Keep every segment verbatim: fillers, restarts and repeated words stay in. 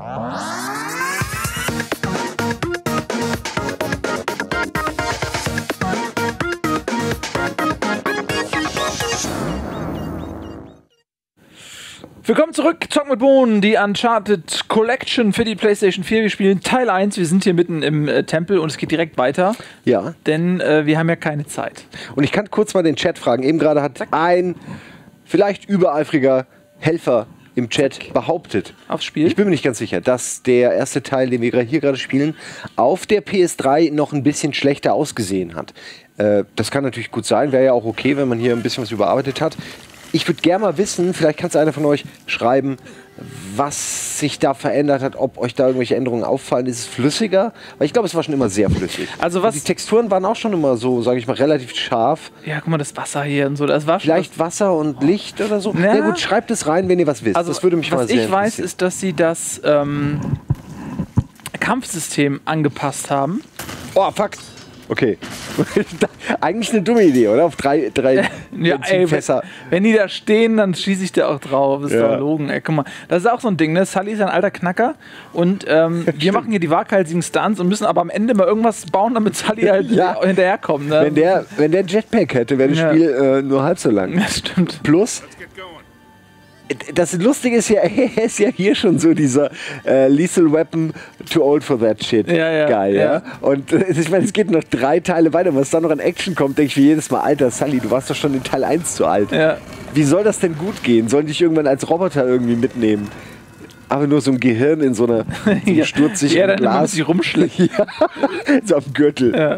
Willkommen zurück, Zocken mit Bohnen, die Uncharted Collection für die PlayStation vier. Wir spielen Teil eins, wir sind hier mitten im äh, Tempel und es geht direkt weiter. Ja. Denn äh, wir haben ja keine Zeit. Und ich kann kurz mal den Chat fragen. Eben gerade hat ein vielleicht übereifriger Helfer im Chat behauptet, aufs Spiel. Ich bin mir nicht ganz sicher, dass der erste Teil, den wir hier gerade spielen, auf der P S drei noch ein bisschen schlechter ausgesehen hat. Äh, das kann natürlich gut sein, wäre ja auch okay, wenn man hier ein bisschen was überarbeitet hat. Ich würde gerne mal wissen, vielleicht kann es einer von euch schreiben, was sich da verändert hat, ob euch da irgendwelche Änderungen auffallen. Ist es flüssiger? Weil ich glaube, es war schon immer sehr flüssig. Also was die Texturen waren auch schon immer so, sage ich mal, relativ scharf. Ja, guck mal, das Wasser hier und so, das war schon... Vielleicht Wasser und Licht oder so. Ja. Na gut, schreibt es rein, wenn ihr was wisst. Also, das würde mich mal sehr was ich weiß, interessieren. ist, dass sie das ähm, Kampfsystem angepasst haben. Oh, fuck. Okay. Eigentlich eine dumme Idee, oder? Auf drei, drei Ja, ey, wenn, Fässer. wenn die da stehen, dann schieße ich da auch drauf. Das ist Ja. doch Logen, ey. Guck mal, das ist auch so ein Ding, ne? Sully ist ein alter Knacker und ähm, wir machen hier die waghalsigen Stunts und müssen aber am Ende mal irgendwas bauen, damit Sully halt Ja. hinterherkommt. Ne? Wenn der, wenn der Jetpack hätte, wäre das Ja. Spiel äh, nur halb so lang. Das stimmt. Plus, das Lustige ist ja, er ist ja hier schon so dieser äh, Lethal Weapon, too old for that shit. Ja, ja, Geil, ja. ja. Und äh, ich meine, es geht noch drei Teile weiter. Was da noch an Action kommt, denke ich mir jedes Mal, Alter, Sully, du warst doch schon in Teil eins zu alt. Ja. Wie soll das denn gut gehen? Sollen dich irgendwann als Roboter irgendwie mitnehmen? Aber nur so ein Gehirn in so einer so einem Ja. sturzsicheren Ja, dann Glas. muss ich rumschlecken. Ja, so am Gürtel. Ja.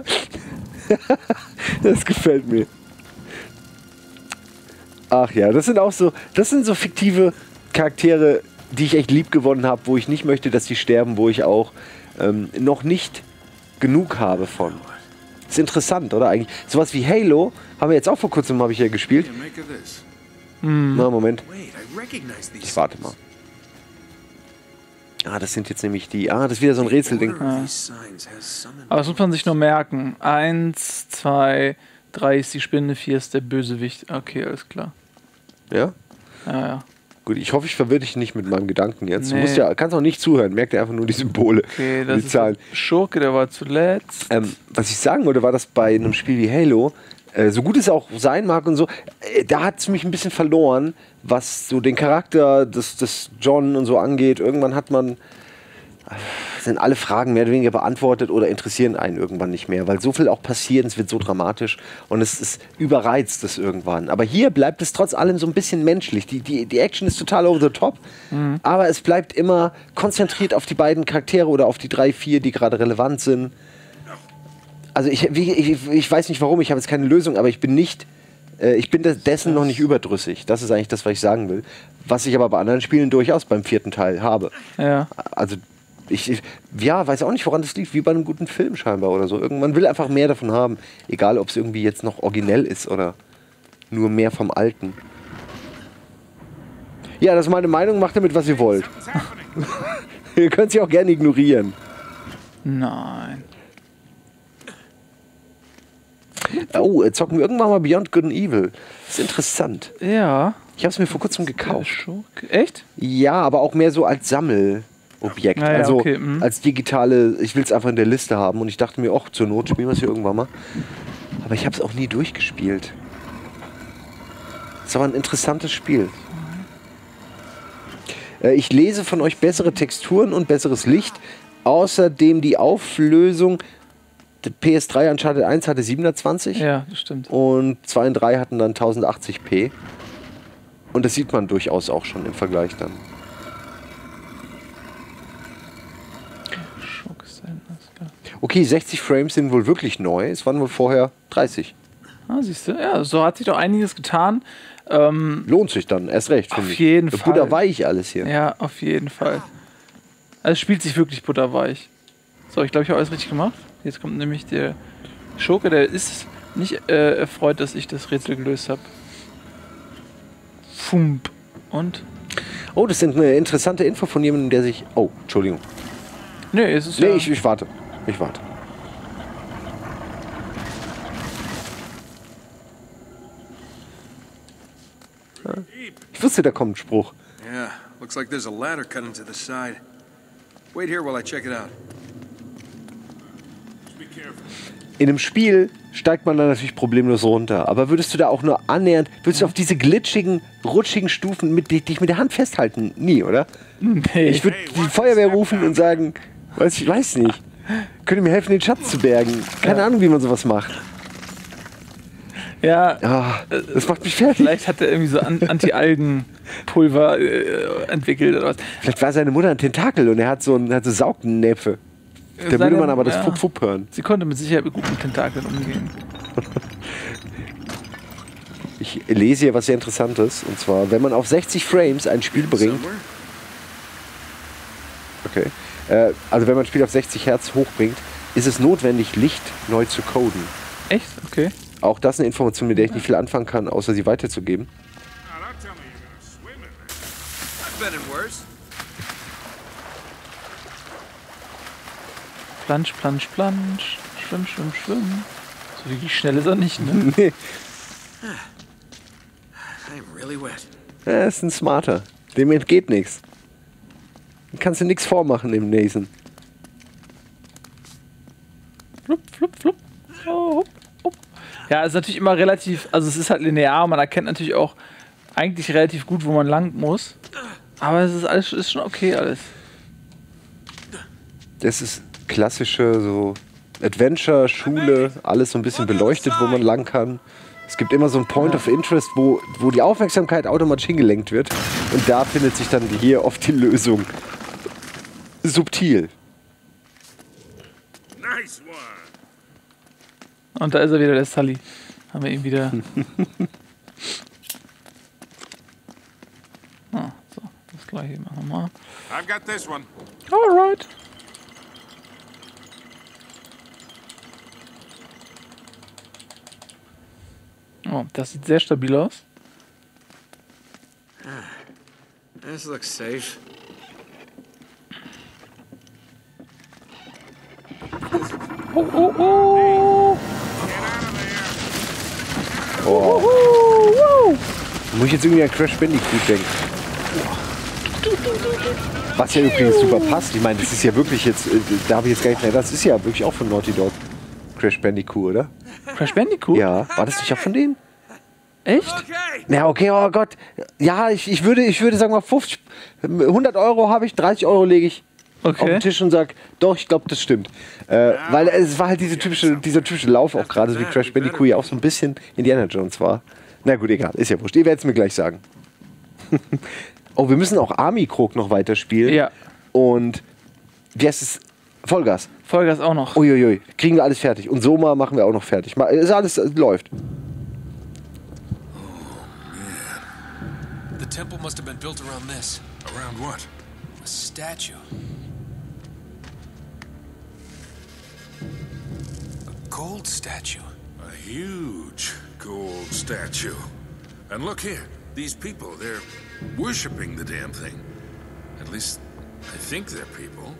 Das gefällt mir. Ach ja, das sind auch so, das sind so fiktive Charaktere, die ich echt lieb gewonnen habe, wo ich nicht möchte, dass die sterben, wo ich auch ähm, noch nicht genug habe von. Ist interessant, oder eigentlich? Sowas wie Halo haben wir jetzt auch vor kurzem, habe ich ja gespielt. Hm. Na, Moment. Ich warte mal. Ah, das sind jetzt nämlich die... Ah, das ist wieder so ein Rätselding. Ja. Aber das muss man sich nur merken. Eins, zwei, drei ist die Spinne, vier ist der Bösewicht. Okay, alles klar. Ja? Ja, ja. Gut, ich hoffe, ich verwirre dich nicht mit meinem Gedanken jetzt. Nee. Du musst ja, kannst auch nicht zuhören, merk dir einfach nur die Symbole, Okay, das die ist Zahlen. der Schurke, der war zuletzt. Ähm, was ich sagen wollte, war, dass bei einem Spiel wie Halo, äh, so gut es auch sein mag und so, äh, da hat es mich ein bisschen verloren, was so den Charakter des, des John und so angeht. Irgendwann hat man, äh, sind alle Fragen mehr oder weniger beantwortet oder interessieren einen irgendwann nicht mehr, weil so viel auch passiert, es wird so dramatisch und es ist überreizt das irgendwann. Aber hier bleibt es trotz allem so ein bisschen menschlich. Die, die, die Action ist total over the top, mhm. aber es bleibt immer konzentriert auf die beiden Charaktere oder auf die drei, vier, die gerade relevant sind. Also ich, wie, ich, ich weiß nicht warum, ich habe jetzt keine Lösung, aber ich bin nicht, äh, ich bin dessen noch nicht überdrüssig. Das ist eigentlich das, was ich sagen will. Was ich aber bei anderen Spielen durchaus beim vierten Teil habe. Ja. Also ich, ich ja, weiß auch nicht, woran das liegt, wie bei einem guten Film scheinbar oder so. Irgendwann will einfach mehr davon haben, egal ob es irgendwie jetzt noch originell ist oder nur mehr vom Alten. Ja, das ist meine Meinung, macht damit, was ihr wollt. Ihr könnt sie auch gerne ignorieren. Nein. Oh, zocken wir irgendwann mal Beyond Good and Evil. Das ist interessant. Ja. Ich habe es mir vor kurzem gekauft. Schurke. Echt? Ja, aber auch mehr so als Sammelobjekt. Ah ja, also okay, mhm. als digitale, ich will es einfach in der Liste haben. Und ich dachte mir, ach, zur Not spielen wir es hier irgendwann mal. Aber ich habe es auch nie durchgespielt. Ist aber ein interessantes Spiel. Äh, ich lese von euch bessere Texturen und besseres Licht. Außerdem die Auflösung. Der P S drei Uncharted eins hatte siebenhundertzwanzig. Ja, das stimmt. Und zwei und drei hatten dann tausendachtzig p. Und das sieht man durchaus auch schon im Vergleich dann. Okay, sechzig Frames sind wohl wirklich neu. Es waren wohl vorher dreißig. Ah, siehst du? Ja, so hat sich doch einiges getan. Ähm, Lohnt sich dann, erst recht. Auf ich. jeden Fall. Butterweich alles hier. Ja, auf jeden Fall. Also es spielt sich wirklich butterweich. So, ich glaube, ich habe alles richtig gemacht. Jetzt kommt nämlich der Schurke, der ist nicht äh, erfreut, dass ich das Rätsel gelöst habe. Fump. Und? Oh, das ist eine interessante Info von jemandem, der sich... Oh, Entschuldigung. Nee, es ist Nee, ja... ich, ich warte. Ich warte. Ich wusste, da kommt ein Spruch. Yeah, looks like there's a ladder cut into the side. Wait here while I check it out. In einem Spiel steigt man dann natürlich problemlos runter. Aber würdest du da auch nur annähernd, würdest du auf diese glitschigen, rutschigen Stufen mit, dich mit der Hand festhalten? Nie, oder? Nee. Ich würde die Feuerwehr rufen und sagen, weiß ich weiß nicht, könnt ihr mir helfen, den Schatz zu bergen? Keine Ja. Ahnung, wie man sowas macht. Ja, Ah, das macht mich fertig. vielleicht hat er irgendwie so An Anti-Algen-Pulver äh, entwickelt oder was. Vielleicht war seine Mutter ein Tentakel und er hat so, ein, hat so Saugnäpfe. Da würde Seine- man aber das ja. Fupp-Fupp hören. Sie konnte mit Sicherheit mit guten Tentakeln umgehen. Ich lese hier was sehr Interessantes. Und zwar, wenn man auf sechzig Frames ein Spiel bringt. Somewhere? Okay. Äh, also wenn man ein Spiel auf sechzig Hertz hochbringt, ist es notwendig, Licht neu zu coden. Echt? Okay. Auch das eine Information, mit der ich nicht viel anfangen kann, außer sie weiterzugeben. Now, don't tell me you're gonna swim in there. I've been in worse. Plansch, plansch, plansch. Schwimm, schwimm, schwimm. So wirklich schnell ist er nicht, ne? Nee, I'm really wet. er ist ein Smarter. Dem entgeht nichts. Dem kannst du nichts vormachen, dem Nathan. Flupp, flupp, flupp. Oh, hopp, hopp. Ja, es ist natürlich immer relativ, also es ist halt linear, man erkennt natürlich auch eigentlich relativ gut, wo man lang muss. Aber es ist alles ist schon okay alles. Das ist klassische so Adventure, Schule, alles so ein bisschen beleuchtet, wo man lang kann. Es gibt immer so ein Point of Interest, wo, wo die Aufmerksamkeit automatisch hingelenkt wird. Und da findet sich dann hier oft die Lösung. Subtil. Nice one. Und da ist er wieder, der Sully. Haben wir ihn wieder. Ah, so, das gleiche machen wir mal. I've got this one. Alright. Oh, das sieht sehr stabil aus. This looks safe. Oh, oh, oh. Get out of there. Oh. Muss ich jetzt irgendwie an Crash Bandicoot denken. Was ja übrigens super passt. Ich meine, das ist ja wirklich jetzt, äh, da habe ich jetzt gar nicht mehr, das ist ja wirklich auch von Naughty Dog. Crash Bandicoot, oder? Crash Bandicoot? Ja, war das nicht auch von denen? Echt? Okay. Na, okay, oh Gott. Ja, ich, ich, würde, ich würde sagen mal fünfzig, hundert Euro habe ich, dreißig Euro lege ich auf Okay. den Tisch und sag, doch, ich glaube, das stimmt. Äh, weil es war halt diese typische, dieser typische Lauf auch gerade, so wie Crash Bandicoot ja auch so ein bisschen Indiana Jones war. Na gut, egal, ist ja wurscht. Ihr werdet es mir gleich sagen. Oh, wir müssen auch Army Krog noch weiterspielen. Ja. Und wie heißt es? Vollgas. Vollgas auch noch. Uiuiui, kriegen wir alles fertig. Und Soma machen wir auch noch fertig. Ma- Ist alles, äh, läuft. The temple must have been built around this. Around what? A statue. A gold statue. A huge gold statue. And look here, these people, they're worshipping the damn thing. At least, I think they're people.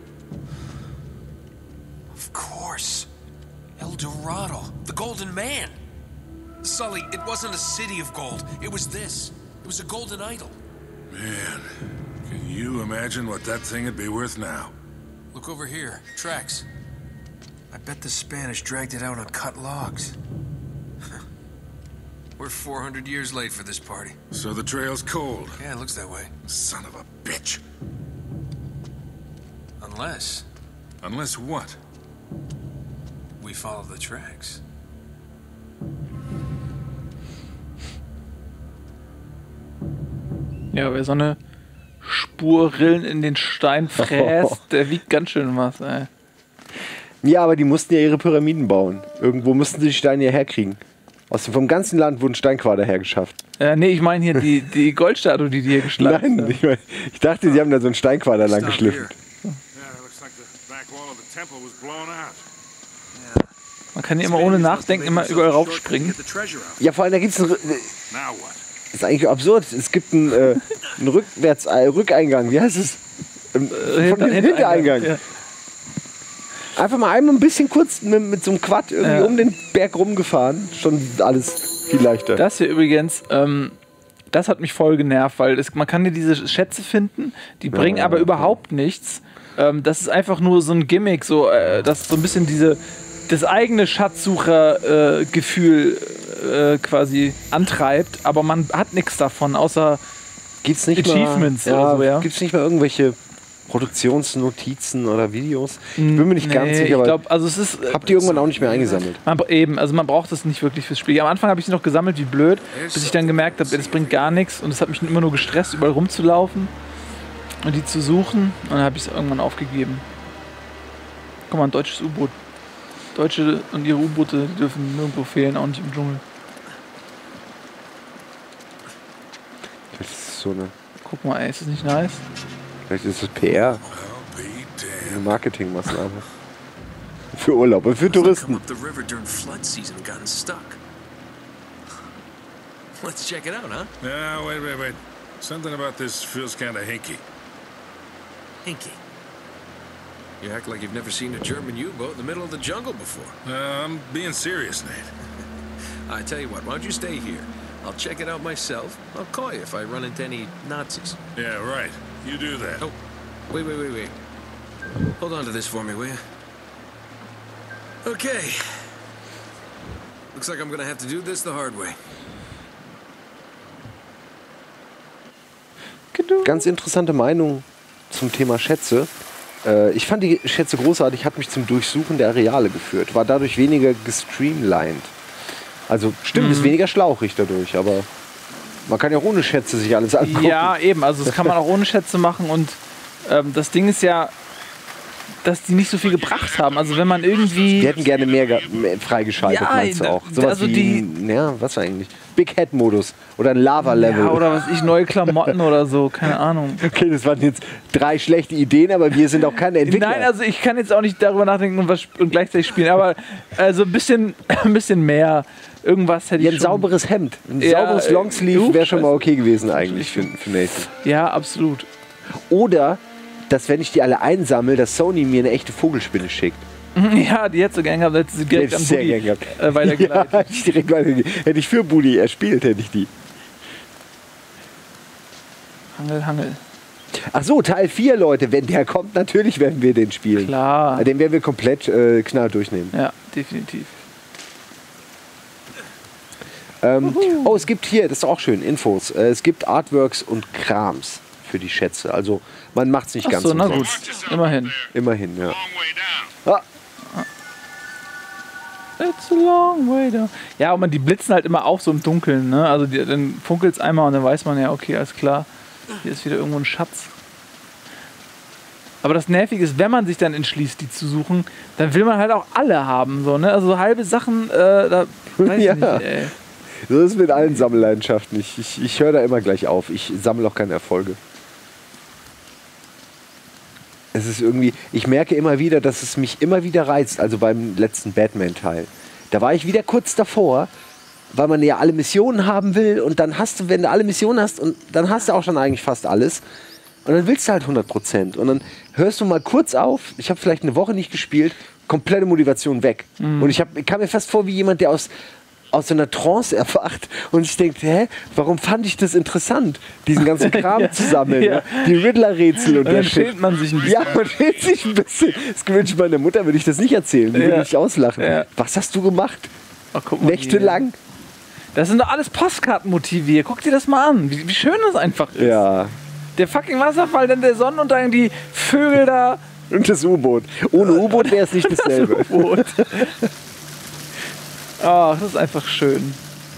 Of course. El Dorado. The Golden Man. Sully, it wasn't a city of gold. It was this. It was a golden idol. Man, can you imagine what that thing would be worth now? Look over here. Tracks. I bet the Spanish dragged it out on cut logs. We're four hundred years late for this party. So the trail's cold. Yeah, it looks that way. Son of a bitch. Unless Unless what? we follow the tracks. Ja, wer so eine Spur Rillen in den Stein fräst, der wiegt ganz schön was, ey. Ja, aber die mussten ja ihre Pyramiden bauen. Irgendwo mussten sie die Steine ja herkriegen. Aus dem, vom ganzen Land wurden Steinquader hergeschafft. Äh, nee, ich meine hier die, die Goldstatue, die die hier geschlagen Nein, ich, mein, ich dachte, sie haben da so einen Steinquader lang Stop geschliffen. here. Yeah, it looks like the back wall of the temple was blown out. Man kann hier immer ohne Nachdenken immer überall raufspringen. Get the treasure out. Ja, vor allem, da gibt es einen, Rü- Now what? das ist eigentlich absurd. Es gibt einen, äh, einen Rückwärts, äh, Rückeingang. Wie heißt es? Ähm, von dem Hintereingang. Ja. Einfach mal einmal ein bisschen kurz mit, mit so einem Quad irgendwie Ja. um den Berg rumgefahren. Schon alles viel leichter. Das hier übrigens, ähm, das hat mich voll genervt, weil es, man kann hier diese Schätze finden, die bringen Ja. aber überhaupt nichts. Ähm, das ist einfach nur so ein Gimmick, so, äh, das so ein bisschen diese, das eigene Schatzsucher-Gefühl äh, quasi antreibt, aber man hat nichts davon, außer Gibt's nicht Achievements mal, oder so, ja. Gibt's nicht mal irgendwelche Produktionsnotizen oder Videos? Ich bin mir nicht Nee, ganz sicher, ich aber glaub, also es ist, habt ihr irgendwann auch nicht mehr eingesammelt? Man, eben, also man braucht das nicht wirklich fürs Spiel. Am Anfang habe ich sie noch gesammelt, wie blöd, bis ich dann gemerkt habe, das bringt gar nichts und es hat mich immer nur gestresst, überall rumzulaufen und die zu suchen und dann habe ich es irgendwann aufgegeben. Guck mal, ein deutsches U-Boot. Deutsche und ihre U-Boote dürfen nirgendwo fehlen, auch nicht im Dschungel. Das ist so eine, Guck mal, ey, ist das nicht nice? vielleicht ist es P R, I'll be damned. eine Marketingmaßnahme. Für Urlaub und für Come Touristen. up the river during flood season and gotten stuck. Let's check it out, huh? Yeah, wait, wait, wait. Something about this feels kind of hinky. Hinky. You act like you've never seen a German U-boat in the middle of the jungle before. Uh, I'm being serious, Nate. I tell you what, why don't you stay here? I'll check it out myself. I'll call you if I run into any Nazis. Yeah, right. You do that. Oh, wait, wait, wait, wait. Hold on to this for me, will you? Okay. Looks like I'm gonna have to do this the hard way. Ganz interessante Meinung zum Thema Schätze. Äh, ich fand die Schätze großartig, hat mich zum Durchsuchen der Areale geführt. War dadurch weniger gestreamlined. Also stimmt, ist weniger schlauchig dadurch, aber man kann ja auch ohne Schätze sich alles angucken. Ja, eben, also das kann man auch ohne Schätze machen und ähm, das Ding ist ja, dass die nicht so viel gebracht haben. Also wenn man irgendwie... Die hätten gerne mehr, ge- mehr freigeschaltet, Ja, meinst du da- auch? Sowas also wie, die- ein- ja, was war eigentlich? Big Head Modus oder ein Lava-Level. Ja, oder was ich, neue Klamotten oder so, keine Ahnung. Okay, das waren jetzt drei schlechte Ideen, aber wir sind auch keine Entwickler. Nein, also ich kann jetzt auch nicht darüber nachdenken und, was, sp- und gleichzeitig spielen, aber also ein bisschen, ein bisschen mehr. Irgendwas hätte ich ja, ein schon. sauberes Hemd. Ein Ja, sauberes äh, Longsleeve wäre schon mal Scheiße. okay gewesen eigentlich für, für Nathan. Ja, absolut. Oder, dass wenn ich die alle einsammle, dass Sony mir eine echte Vogelspinne schickt. Ja, die hätte so gern gehabt, hätte sie direkt Hätte an ich sehr Buddy gern gehabt. äh, weitergeleitet. Ja, hätte ich direkt weitergegeben. Hätte ich für Buddy erspielt, hätte ich die. Hangel, Hangel. Ach so, Teil vier, Leute. Wenn der kommt, natürlich werden wir den spielen. Klar. Den werden wir komplett äh, knall durchnehmen. Ja, definitiv. Ähm, oh, es gibt hier, das ist auch schön, Infos. Äh, es gibt Artworks und Krams für die Schätze. Also man macht es nicht ganz Achso, na gut. umsonst. Immerhin. Immerhin, ja. Long way down. Ah, It's a long way down. Ja, und man, die blitzen halt immer auf so im Dunkeln, ne? Also die, dann funkelt es einmal und dann weiß man ja, okay, alles klar. Hier ist wieder irgendwo ein Schatz. Aber das Nervige ist, wenn man sich dann entschließt, die zu suchen, dann will man halt auch alle haben, so, ne? Also so halbe Sachen, äh, da weiß ich Ja. nicht, ey. so ist es mit allen Sammelleidenschaften. Ich, ich, ich höre da immer gleich auf. Ich sammle auch keine Erfolge. Es ist irgendwie, ich merke immer wieder, dass es mich immer wieder reizt. Also beim letzten Batman-Teil. Da war ich wieder kurz davor, weil man ja alle Missionen haben will. Und dann hast du, wenn du alle Missionen hast, und dann hast du auch schon eigentlich fast alles. Und dann willst du halt hundert Prozent. Und dann hörst du mal kurz auf. Ich habe vielleicht eine Woche nicht gespielt. Komplette Motivation weg. Und ich, hab, ich kam mir fast vor wie jemand, der aus, aus so einer Trance erwacht. Und ich denke, hä, warum fand ich das interessant, diesen ganzen Kram Ja. zu sammeln? Ja. Ja. Die Riddler-Rätsel und, Und der dann Shit. schämt man sich ein bisschen. Ja, man schämt sich ein bisschen. Das gewünscht meiner Mutter, würde ich das nicht erzählen. Die Ja. würde mich auslachen. Ja. Was hast du gemacht? Ach, guck mal, Nächtelang? Das sind doch alles Postkartenmotive hier. Guck dir das mal an, wie, wie schön das einfach ist. Ja. Der fucking Wasserfall, dann der Sonnenuntergang, die Vögel da. Und das U-Boot. Ohne U-Boot wäre es nicht dasselbe. Boot. Ach, das ist einfach schön.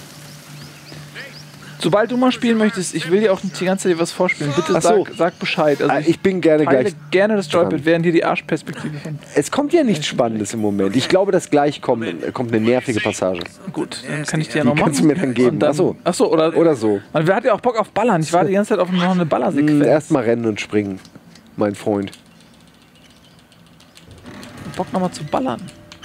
Sobald du mal spielen möchtest, ich will dir auch nicht die ganze Zeit was vorspielen. Bitte Ach so. sag, sag Bescheid. Also Ah, ich bin gerne teile gleich gerne das Joypad, dran. während dir die Arschperspektive von. Es kommt ja nichts Spannendes im Moment. Ich glaube, dass gleich kommt, kommt eine nervige Passage. Gut, dann kann ich dir ja noch machen. kannst du mir dann geben. Und dann, Ach so. Ach so, oder, Oder so. Man, wer hat ja auch Bock auf Ballern. Ich warte die ganze Zeit auf noch eine Ballersequenz. Erstmal rennen und springen, mein Freund. Bock nochmal zu ballern.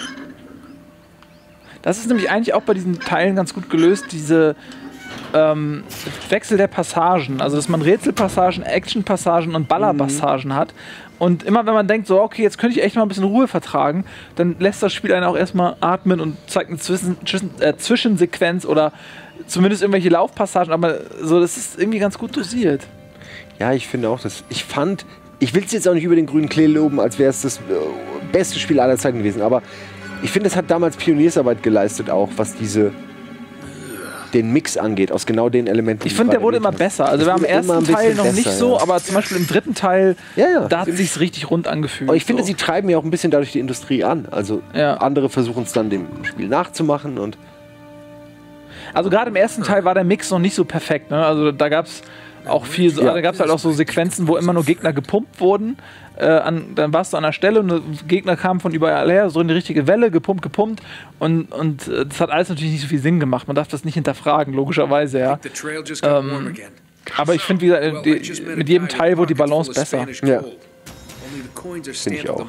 Das ist nämlich eigentlich auch bei diesen Teilen ganz gut gelöst, diese ähm, Wechsel der Passagen. Also, dass man Rätselpassagen, Actionpassagen und Ballerpassagen hat. Und immer wenn man denkt, so, okay, jetzt könnte ich echt mal ein bisschen Ruhe vertragen, dann lässt das Spiel einen auch erstmal atmen und zeigt eine Zwischen Zwischen äh, Zwischensequenz oder zumindest irgendwelche Laufpassagen. Aber so, das ist irgendwie ganz gut dosiert. Ja, ich finde auch, dass ich fand ich will es jetzt auch nicht über den grünen Klee loben, als wäre es das äh, beste Spiel aller Zeiten gewesen, aber ich finde, es hat damals Pioniersarbeit geleistet auch, was diese den Mix angeht, aus genau den Elementen. Ich finde, der wurde immer besser. Also wir haben im ersten Teil noch nicht so, ja. aber zum Beispiel im dritten Teil, ja, ja. da hat es sich richtig rund angefühlt. Aber ich finde, so. sie treiben ja auch ein bisschen dadurch die Industrie an. Also ja. andere versuchen es dann dem Spiel nachzumachen. Und also gerade im ersten Teil war der Mix noch nicht so perfekt. Ne? Also da gab es auch viel, so, ja. da gab es halt auch so Sequenzen, wo immer nur Gegner gepumpt wurden. Äh, an, dann warst du an der Stelle und Gegner kamen von überall her, so eine richtige Welle, gepumpt, gepumpt. Und, und äh, das hat alles natürlich nicht so viel Sinn gemacht. Man darf das nicht hinterfragen, logischerweise, ja. Ähm, aber ich finde, wie gesagt, die, mit jedem Teil wurde die Balance besser. Ja. Finde ich auch.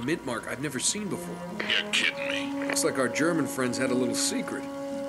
Looks like our German friends had a little secret.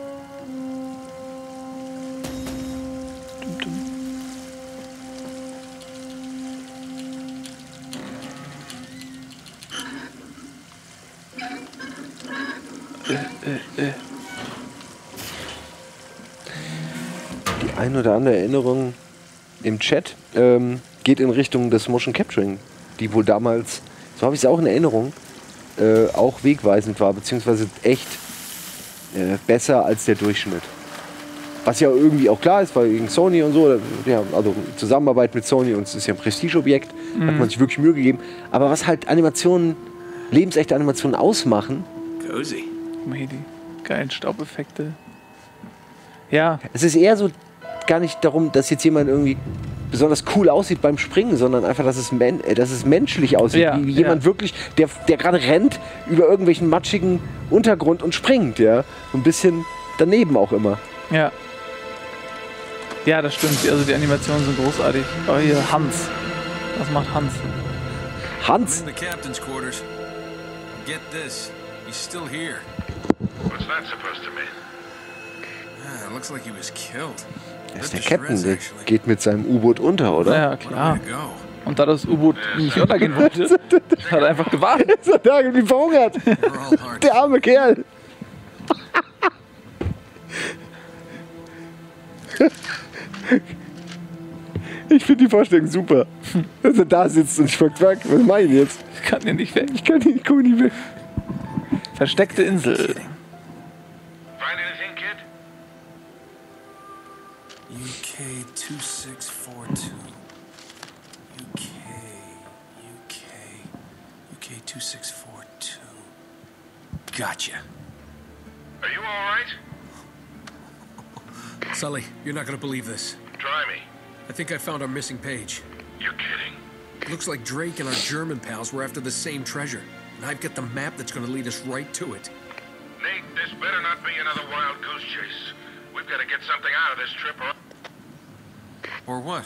Die ein oder andere Erinnerung im Chat ähm, geht in Richtung des Motion Capturing, die wohl damals, so habe ich es auch in Erinnerung, äh, auch wegweisend war, beziehungsweise echt äh, besser als der Durchschnitt. Was ja irgendwie auch klar ist, weil gegen Sony und so, ja, also Zusammenarbeit mit Sony und es ist ja ein Prestigeobjekt, mhm. hat man sich wirklich Mühe gegeben. Aber was halt Animationen, lebensechte Animationen ausmachen. Cozy. Die geilen Staubeffekte. Ja. Es ist eher so gar nicht darum, dass jetzt jemand irgendwie besonders cool aussieht beim Springen, sondern einfach, dass es, men äh, dass es menschlich aussieht. Ja, wie, wie jemand ja. wirklich, der, der gerade rennt über irgendwelchen matschigen Untergrund und springt. Ja? So ein bisschen daneben auch immer. Ja. Ja, das stimmt. Also die Animationen sind großartig. Aber hier Hans. Was macht Hans? Hans? In the captain's quarters. Get this. He's still here. What's that supposed to mean? Ah, looks like he was killed. Das ist der Captain, der geht mit seinem U-Boot unter, oder? Ja, klar. Und da das U-Boot nicht untergehen wollte, hat er einfach gewartet. Ist er da irgendwie verhungert? Der arme Kerl. Ich finde die Vorstellung super. Dass er da sitzt und fragt, was mache ich jetzt? Ich kann hier nicht weg. Ich kann hier, ich komme nicht weg. Versteckte Insel. Find anything, kid? U K two six four two. U K, U K, U K two six four two. Gotcha. Are you all right? Sully, you're not gonna believe this. Try me. I think I found our missing page. You're kidding. Looks like Drake and our German pals were after the same treasure. And I've got the map that's gonna lead us right to it. Nate, this better not be another wild goose chase. We've got to get something out of this trip or... Or what?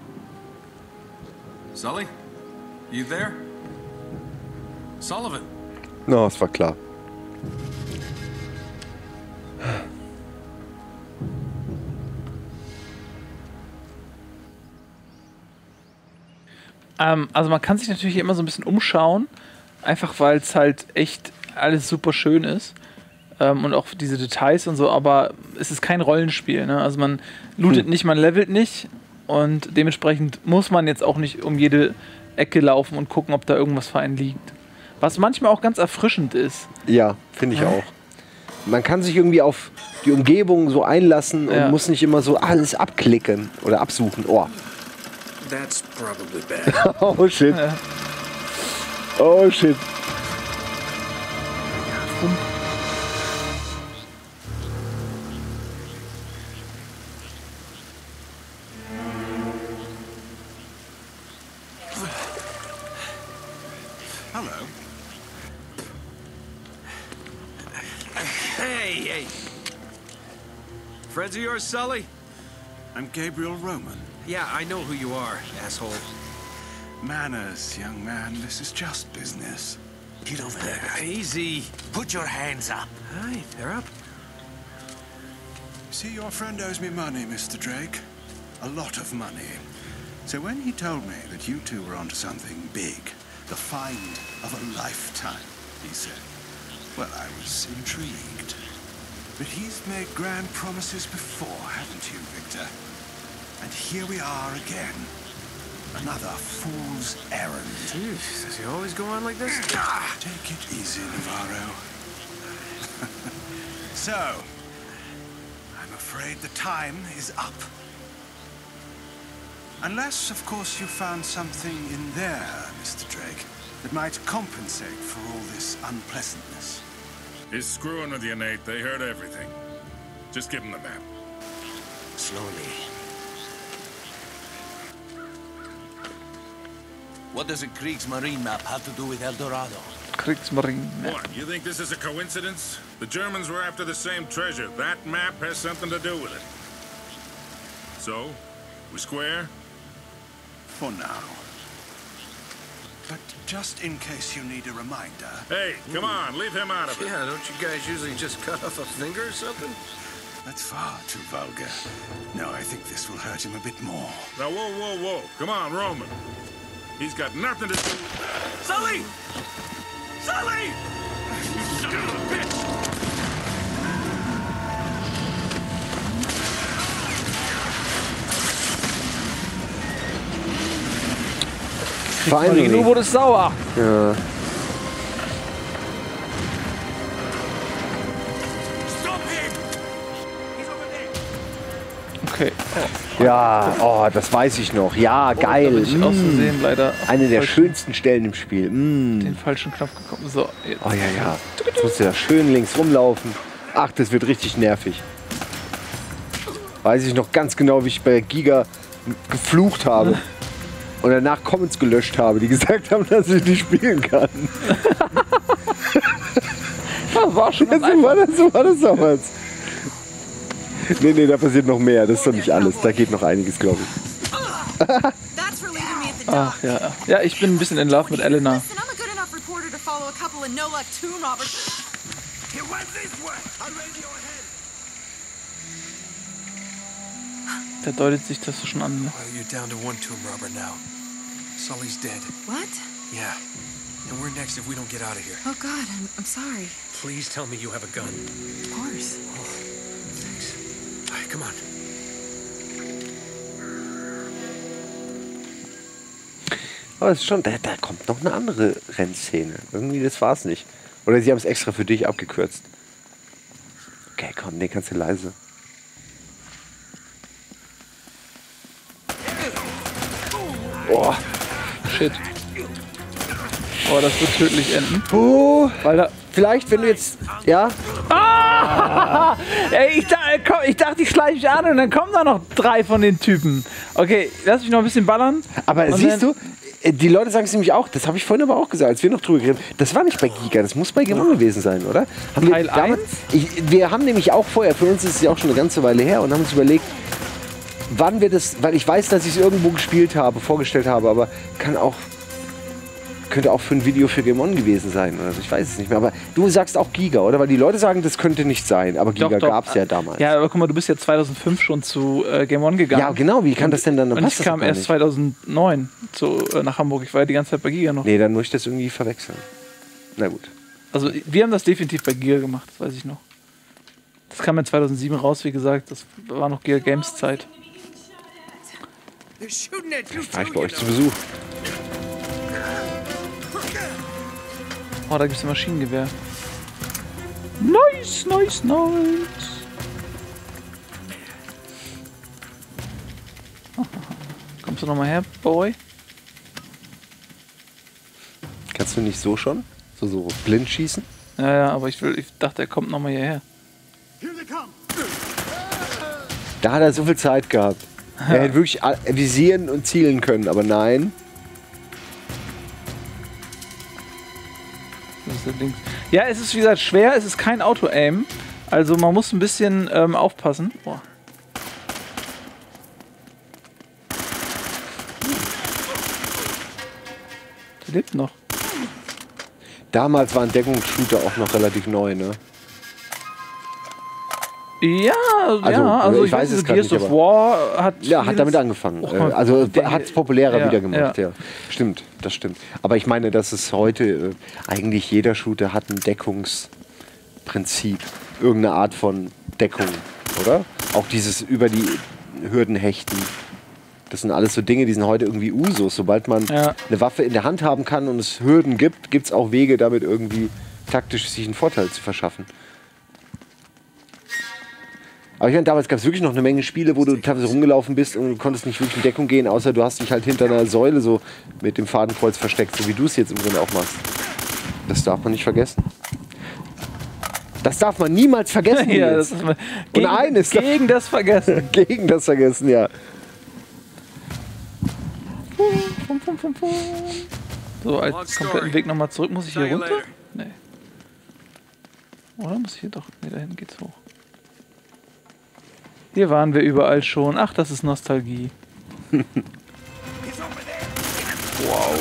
Sully? You there? Sullivan? No, es war klar. Ähm, also man kann sich natürlich immer so ein bisschen umschauen, einfach weil es halt echt alles super schön ist. Ähm, und auch diese Details und so, aber es ist kein Rollenspiel. Ne? Also man lootet hm. nicht, man levelt nicht und dementsprechend muss man jetzt auch nicht um jede Ecke laufen und gucken, ob da irgendwas für einen liegt. Was manchmal auch ganz erfrischend ist. Ja, finde ich auch. Man kann sich irgendwie auf die Umgebung so einlassen und ja. muss nicht immer so alles abklicken oder absuchen. Oh. That's probably bad. Oh shit. Ja. Oh shit. Hello. Hey, hey. Friends of yours, Sully? I'm Gabriel Roman. Yeah, I know who you are, asshole. Manners, young man. This is just business. Get over there. Easy. Put your hands up. Hi, they're up. See, your friend owes me money, Mister Drake. A lot of money. So when he told me that you two were onto something big, the find of a lifetime, he said, well, I was intrigued. But he's made grand promises before, haven't you, Victor? And here we are again. Another fool's errand. Jeez, does he always go on like this? Take it easy, Navarro. So, I'm afraid the time is up. Unless, of course, you found something in there, Mister Drake, that might compensate for all this unpleasantness. He's screwing with you, Nate. They heard everything. Just give him the map. Slowly. What does a Kriegsmarine map have to do with El Dorado? Kriegsmarine. What, you think this is a coincidence? The Germans were after the same treasure. That map has something to do with it. So, we square? For now. But just in case you need a reminder... Hey, come on, leave him out of it. Yeah, don't you guys usually just cut off a finger or something? That's far too vulgar. No, I think this will hurt him a bit more. Now, whoa, whoa, whoa. Come on, Roman. He's got nothing to do... Sully! Sully! You son of a bitch! Finally. Du wurdest sauer. Ja. Stop him! He's over there! Okay. Ja, oh, das weiß ich noch. Ja, geil. Da bin ich aus Mm. Versehen leider Eine der falschen- schönsten Stellen im Spiel. Mm. den falschen Knopf gekommen. So, jetzt. Oh ja, ja. Jetzt musst du da schön links rumlaufen. Ach, das wird richtig nervig. Weiß ich noch ganz genau, wie ich bei Giga geflucht habe. Und danach Comments gelöscht habe, die gesagt haben, dass ich nicht spielen kann. Das war schon Ja, ganz so, war einfach. das, so war das damals. Nee, nee, da passiert noch mehr. Das ist doch nicht alles. Da geht noch einiges, glaube ich. That's relieving me at the dock. Ach ja. Ja, ich bin ein bisschen in Love mit Elena. Listen, I'm a good enough reporter to follow a couple of no-luck tomb robbers. He went this way! I'll radio ahead! Da deutet sich das schon an. Ne? Well, you're down to one tomb robber now. Sully's dead. What? Yeah. And we're next if we don't get out of here. Oh God, I'm, I'm sorry. Please tell me you have a gun. Of course. Thanks. All right, come on. Aber es ist schon, da, da kommt noch eine andere Rennszene. Irgendwie, das war's nicht. Oder sie haben es extra für dich abgekürzt. Okay, komm, nee, kannst du leise. Oh, Shit. Oh, das wird tödlich enden. oh. Weil da. Vielleicht, wenn du jetzt, ja, Ey, ich, da, komm, ich dachte, ich schleiche mich an und dann kommen da noch drei von den Typen. Okay, lass mich noch ein bisschen ballern. aber Und siehst dann- du, äh, die Leute sagen es nämlich auch, das habe ich vorhin aber auch gesagt, als wir noch drüber geredet haben, das war nicht bei Giga, das muss bei Game On gewesen sein, oder? Haben Teil wir, damals, ich, wir haben nämlich auch vorher, für uns ist es ja auch schon eine ganze Weile her und haben uns überlegt, wann wir das, weil ich weiß, dass ich es irgendwo gespielt habe, vorgestellt habe, aber kann auch, könnte auch für ein Video für Game On gewesen sein, oder so, ich weiß es nicht mehr, aber du sagst auch Giga, oder? Weil die Leute sagen, das könnte nicht sein, aber Giga Doch, doch. gab es ja damals. Ja, aber guck mal, du bist ja zweitausendfünf schon zu äh, Game On gegangen. Ja, genau, wie kann das denn dann, dann Und passt ich das doch kam gar erst nicht. zweitausendneun zu, äh, nach Hamburg. Ich war ja die ganze Zeit bei Giga noch. Nee, dann muss ich das irgendwie verwechseln. Na gut. Also wir haben das definitiv bei Giga gemacht, das weiß ich noch. Das kam ja zweitausendsieben raus, wie gesagt. Das war noch Giga Games Zeit. They're shooting at you War ich too, bei you euch know. zu Besuch. Oh, da gibt's ein Maschinengewehr. Nice, nice, nice. Kommst du noch mal her, Boy? Kannst du nicht so schon? So, so blind schießen? Ja, ja, aber ich, will, ich dachte, er kommt noch mal hierher. Da hat er so viel Zeit gehabt. Er hätte wirklich a- visieren und zielen können, aber nein. Das ist der links. Ja, es ist wie gesagt schwer, es ist kein Auto-Aim. Also man muss ein bisschen ähm, aufpassen. Boah. Der lebt noch. Damals war ein Deckungsshooter auch noch relativ neu, ne? Ja, Also, ja, also ich ich, weiß weiß, es so grad Gears nicht, of aber- War hat Ja, hat vieles- damit angefangen. Oh, Äh, also der- hat es populärer ja, wieder gemacht, ja. ja. Stimmt, das stimmt. Aber ich meine, dass es heute äh, eigentlich jeder Shooter hat ein Deckungsprinzip. Irgendeine Art von Deckung, oder? Auch dieses über die Hürden hechten. Das Das sind alles so Dinge, die sind heute irgendwie Usus. Sobald man Ja. eine Waffe in der Hand haben kann und es Hürden gibt, gibt es auch Wege, damit irgendwie taktisch sich einen Vorteil zu verschaffen. Aber ich meine, damals gab es wirklich noch eine Menge Spiele, wo du teilweise rumgelaufen bist und du konntest nicht wirklich in Deckung gehen, außer du hast dich halt hinter einer Säule so mit dem Fadenkreuz versteckt, so wie du es jetzt im Grunde auch machst. Das darf man nicht vergessen. Das darf man niemals vergessen. Ja, jetzt. das ist mal, gegen, Und eines gegen das Vergessen. gegen das vergessen, ja. So, als kompletten Weg nochmal zurück. Muss ich hier runter? Nee. Oder muss ich hier doch? Nee, da hinten geht's hoch. Hier waren wir überall schon. Ach, das ist Nostalgie. Wow.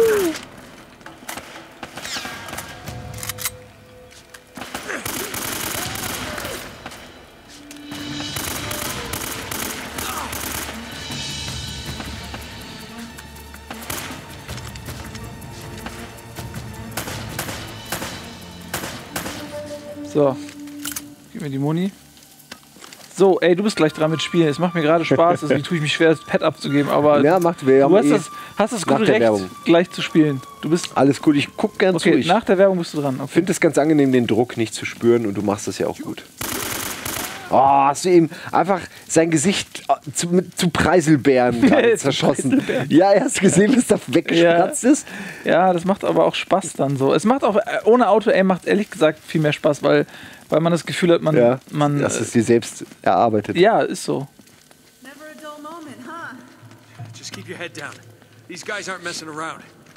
So. Gib mir die Muni. So, ey, du bist gleich dran mit Spielen. Es macht mir gerade Spaß. Deswegen tue ich mich schwer, das Pad abzugeben. Aber Ja, macht wir. du haben hast, eh das, hast das nach gute der Recht, Werbung. gleich zu spielen. Du bist. Alles gut, ich guck gern zu. Okay, Ich nach der Werbung bist du dran. Okay. finde es ganz angenehm, den Druck nicht zu spüren und du machst das ja auch gut. Oh, hast du ihm einfach sein Gesicht äh, zu, mit, zu Preiselbeeren gerade Zu zerschossen. Preiselbeeren. Ja, hast du gesehen, was da weggespratzt ist? Ja, das macht aber auch Spaß dann so. Es macht auch, äh, ohne Auto-Aim macht ehrlich gesagt viel mehr Spaß, weil, weil man das Gefühl hat, man. Ja, man das ist dir selbst erarbeitet. ja, ist so. Never a dull moment, huh? Just keep your head down. These guys aren't messing around.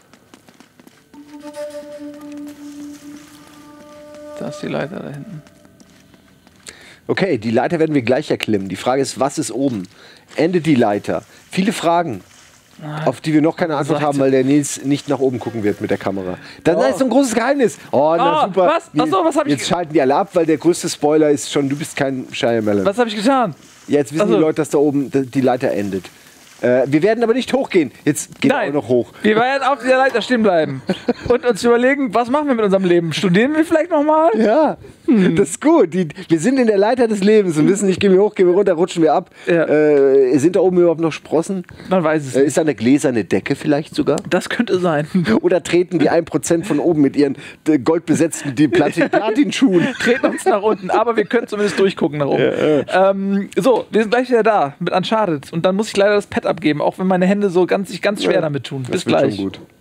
Da ist die Leiter da hinten. Okay, die Leiter werden wir gleich erklimmen. Die Frage ist, was ist oben? Endet die Leiter? Viele Fragen, auf die wir noch keine Antwort Sagt- haben, weil der Nils nicht nach oben gucken wird mit der Kamera. Das Oh. ist so ein großes Geheimnis. Oh, na Oh, super. was? Ach so, was hab ich Jetzt ge- schalten die alle ab, weil der größte Spoiler ist schon, du bist kein Shyamalan. Was habe ich getan? Jetzt wissen Ach so. die Leute, dass da oben d- die Leiter endet. Äh, wir werden aber nicht hochgehen. Jetzt geht Nein, auch noch hoch. wir werden auf dieser Leiter stehen bleiben und uns überlegen, was machen wir mit unserem Leben? Studieren wir vielleicht nochmal? Ja, das ist gut. Die, wir sind in der Leiter des Lebens und wissen nicht, gehen wir hoch, gehen wir runter, rutschen wir ab. Ja. Äh, sind da oben überhaupt noch Sprossen? Man weiß es Äh, nicht. ist da eine gläserne Decke vielleicht sogar? Das könnte sein. Oder treten die ein Prozent von oben mit ihren äh, goldbesetzten die Platin Platinschuhen? Treten uns nach unten, aber wir können zumindest durchgucken nach oben. Ähm, so, wir sind gleich wieder da mit Uncharted und dann muss ich leider das Pad abgeben, auch wenn meine Hände so ganz, sich ganz schwer damit tun. Bis Das wird gleich. schon gut.